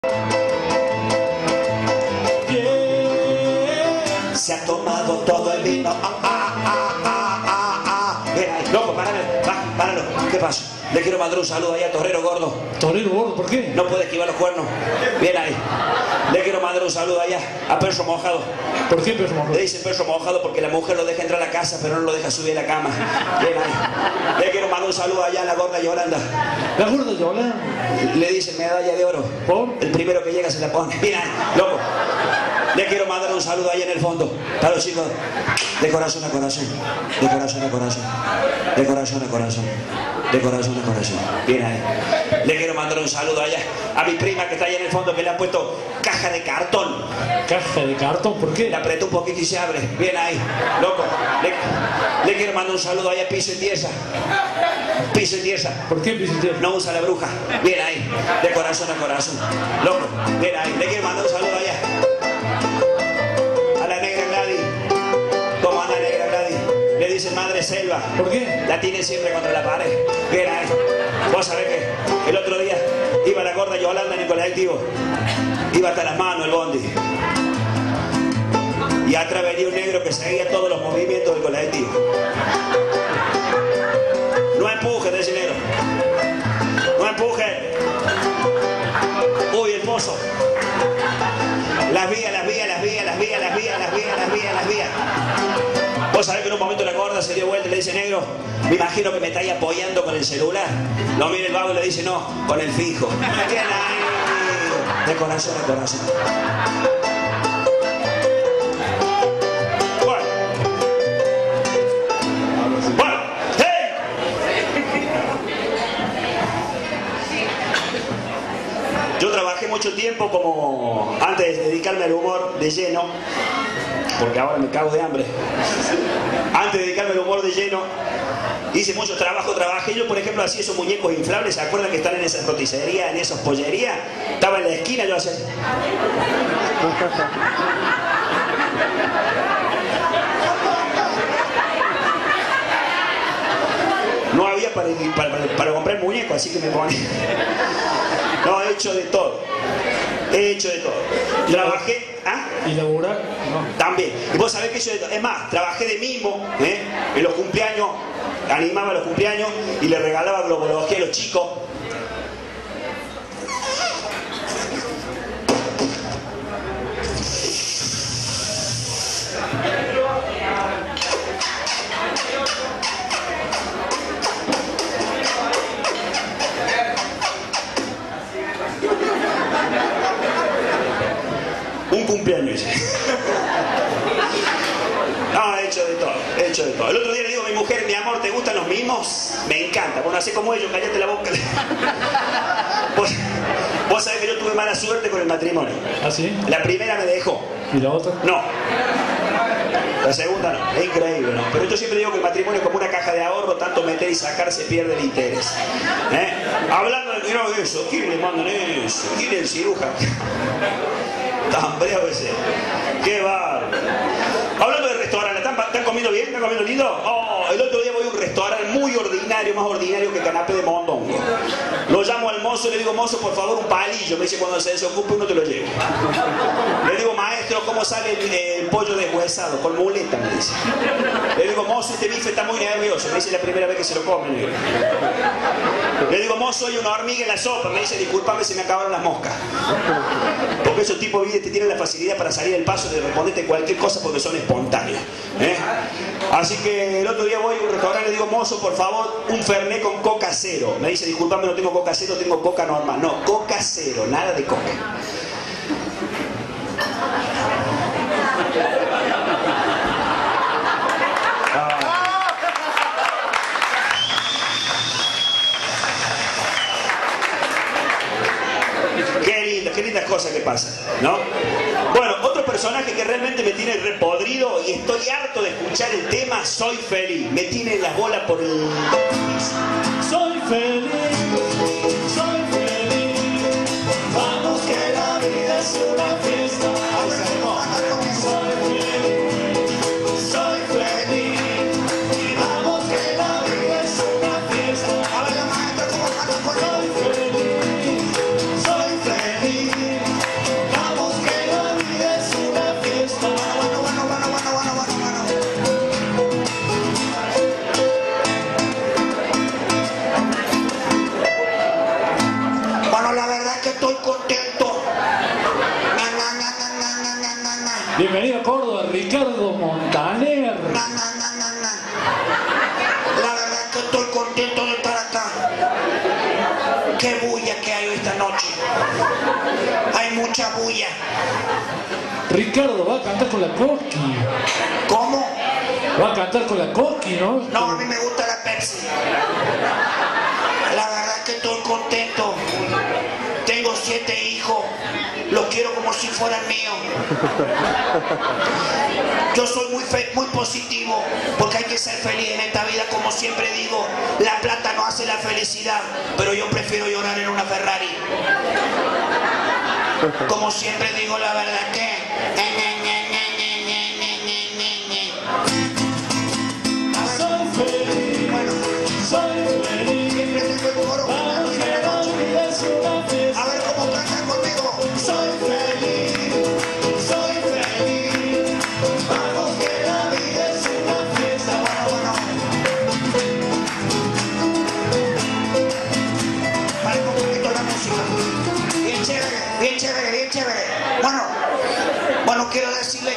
Se ha tomado todo el vino. Ven ahí, loco, páralo. ¿Qué pasa? Le quiero mandar un saludo ahí a Torero Gordo. ¿Torero Gordo? ¿Por qué? No puede esquivar los cuernos. Bien ahí. Le quiero mandar un saludo allá a Perso Mojado. ¿Por qué Perso Mojado? Le dice Perso Mojado porque la mujer lo deja entrar a la casa, pero no lo deja subir a la cama. Bien ahí. Le quiero mandar un saludo allá a la gorda Yolanda. ¿La gorda Yolanda? Le dice medalla de oro. ¿Por? El primero que llega se la pone. Bien ahí, loco. Le quiero mandar un saludo ahí en el fondo para los chicos de corazón a corazón, de corazón a corazón, de corazón a corazón, de corazón a corazón. Bien ahí. Le quiero mandar un saludo allá a mi prima que está ahí en el fondo, que le han puesto caja de cartón. ¿Caja de cartón? ¿Por qué? Le apretó un poquito y se abre. Bien ahí, loco. Le quiero mandar un saludo allá a Piso y Tiesa. Piso y Tiesa. ¿Por qué Piso y Tiesa? No usa la bruja. Bien ahí, de corazón a corazón. Loco, bien ahí. Le quiero mandar un saludo allá a la negra Gladys. ¿Cómo anda negra Gladys? Le dicen madre selva. ¿Por qué? La tiene siempre contra la pared. Bien ahí. Vos sabés que el otro día iba la gorda Yolanda en el colectivo. Iba hasta las manos el bondi. Y atrás venía un negro que seguía todos los movimientos del colectivo. No empuje, dice el negro. No empuje. Uy, el mozo. Las vías. Vos sabés que en un momento la gorda se dio vuelta y le dice, negro, me imagino que me estáis apoyando con el celular. Lo mira el vago y le dice, no, con el fijo. Bien ahí. De corazón a corazón. Bueno, ¡hey! Yo trabajé mucho tiempo como antes de dedicarme al humor de lleno, porque ahora me cago de hambre. Antes de dedicarme al humor de lleno, hice mucho trabajo. Trabajé yo, por ejemplo, hacía esos muñecos inflables. ¿Se acuerdan que están en esas roticerías, en esas pollerías? Estaba en la esquina, yo hacía... No había para comprar muñecos, así que me ponía... No, he hecho de todo. He hecho de todo. Trabajé... ¿Ah? ¿Y laburar? No. También. Y vos sabés que yo... Es más, trabajé de mimo, en los cumpleaños, animaba los cumpleaños y le regalaba globología a los chicos. Un cumpleaños. No, he hecho de todo, he hecho de todo. El otro día le digo a mi mujer, mi amor, ¿te gustan los mimos? Me encanta. Bueno, así como ellos, cállate la boca. Vos sabés que yo tuve mala suerte con el matrimonio. ¿Ah, sí? La primera me dejó. ¿Y la otra? No. La segunda no. Es increíble, ¿no? Pero yo siempre digo que el matrimonio es como una caja de ahorro, tanto meter y sacar se pierde el interés. Hablando del dinero de eso, ¿quién le mandan eso? ¿Quién es el cirujano? Tan bravo ese. ¡Qué bárbaro! Hablando de restaurantes, ¿están comiendo bien? ¿Están comiendo lindo? Oh, el otro día voy a un restaurante muy ordinario, más ordinario que canapé de mondongo. Lo llamo al mozo y le digo, mozo, por favor, un palillo. Me dice, cuando se desocupe uno te lo llevo. Le digo, maestro, ¿cómo sale el pollo deshuesado? Con muleta, me dice. Le digo, mozo, este bife está muy nervioso. Me dice, la primera vez que se lo come. Le digo, mozo, hay una hormiga en la sopa. Me dice, discúlpame, se me acabaron las moscas. Porque esos tipos de tienen la facilidad para salir del paso de responderte cualquier cosa porque son espontáneos. Así que el otro día voy a un restaurante y le digo, mozo, por favor, un fernet con coca cero. Me dice, disculpame, no tengo coca cero, tengo coca normal. No, coca cero, nada de coca. Qué lindas cosas que pasan, ¿no? Bueno, otro personaje que realmente me tiene repodrido y estoy harto de escuchar el tema Soy Feliz. Me tiene las bolas por el... Soy feliz, soy feliz. Vamos que la vida es una fiesta. Soy feliz, soy feliz. Y vamos que la vida es una fiesta. A ver la maestra, ¿cómo está? Soy feliz, soy feliz. Bienvenido a Córdoba, Ricardo Montaner. La verdad que estoy contento de estar acá. Qué bulla que hay hoy esta noche. Hay mucha bulla. Ricardo va a cantar con la Koski. ¿Cómo? Va a cantar con la Koski, ¿no? No, a mí me gusta la Pepsi. La verdad que estoy contento. Tengo 7 hijos. Los quiero como si fueran míos. Yo soy muy positivo porque hay que ser feliz en esta vida. Como siempre digo, la plata no hace la felicidad, pero yo prefiero llorar en una Ferrari. Como siempre digo, la verdad que Soy feliz, bueno, soy feliz. siempre tengo el coro. Vamos que la vida es una fiesta. A ver cómo cantan conmigo. Soy feliz, soy feliz. Vamos que la vida es una fiesta. Bueno. Vale, un poquito la música. Bien chévere, bien chévere, bien chévere. Bueno, quiero decirle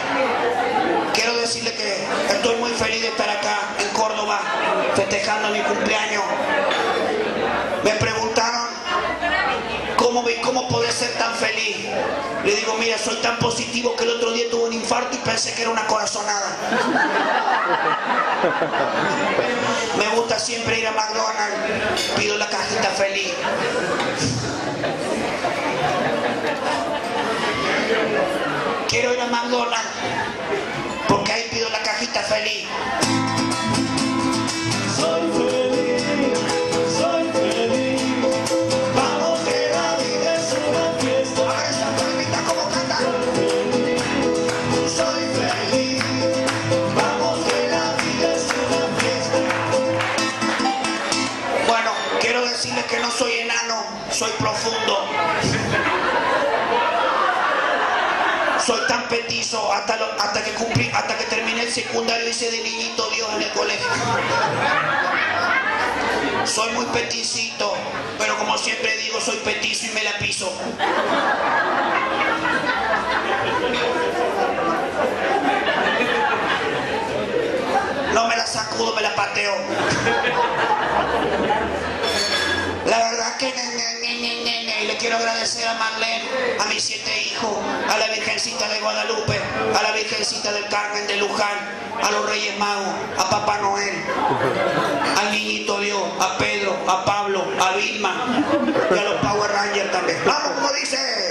que estoy muy feliz de estar acá en Córdoba festejando mi cumpleaños. Me preguntaron cómo poder ser tan feliz. Le digo, mira, soy tan positivo que el otro día tuve un infarto y pensé que era una corazonada. Me gusta siempre ir a McDonald's, pido la cajita feliz. Quiero ir a McDonald's porque ahí pido la cajita feliz. Soy feliz, soy feliz. Vamos que la vida es una fiesta. A ver esa palmita cómo canta. Soy feliz. Vamos que la vida es una fiesta. Bueno, quiero decirles que no soy enano, soy profundo. Soy tan petizo hasta que terminé el secundario hice de niñito Dios en el colegio. Soy muy peticito, pero como siempre digo, soy petizo y me la piso. No me la sacudo, me la pateo. La verdad que y le quiero agradecer a Marlene, a mis 7 hijos, a la Virgencita de Guadalupe, a la Virgencita del Carmen de Luján, a los Reyes Magos, a Papá Noel, al Niñito Dios, a Pedro, a Pablo, a Vilma y a los Power Rangers también. ¡Vamos, como dice!